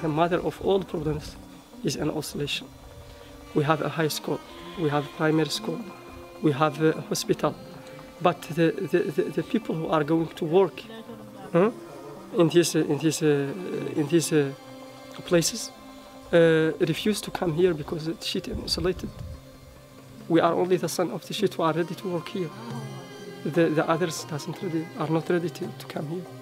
the mother of all problems is in isolation. We have a high school, we have primary school, we have a hospital, but the people who are going to work in these places refuse to come here because Tichitt is isolated. We are only the son of Tichitt who are ready to work here. The others are not ready to come here.